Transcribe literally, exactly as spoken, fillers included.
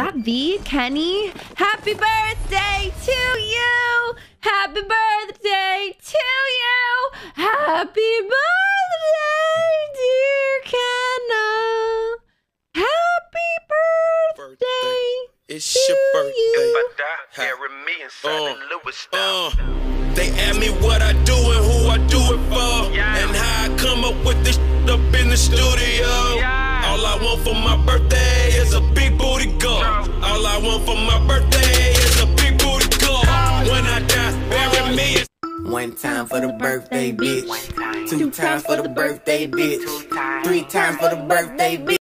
that V? Kenny? Happy birthday to you! Happy birthday to you! Happy birthday, dear Cennah! Happy birthday! It's to your birthday. You. If I die, bury me inside the Louis style. Uh, they ask me what I do and who I do it for, yeah. and how I come up with this shit up in the studio. Yeah. All I want for my birthday is a big booty girl. No. All I want for my birthday is a big booty girl. When I die, bury me. One time for the birthday bitch, two times for the birthday bitch, three times for the birthday bitch.